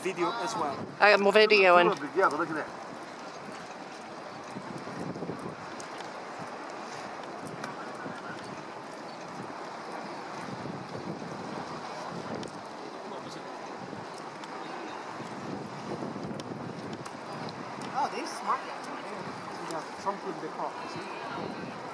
video as well. I got more video and. Yeah, but look at that. Oh, they're smart guys. They have trunk with the car, see?